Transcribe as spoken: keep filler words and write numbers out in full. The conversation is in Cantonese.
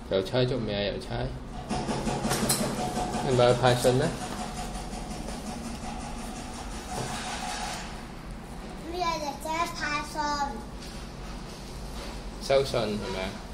郵差做咩啊？郵差係咪去派信咧？ 呢個就即係派信。 收信係咪啊？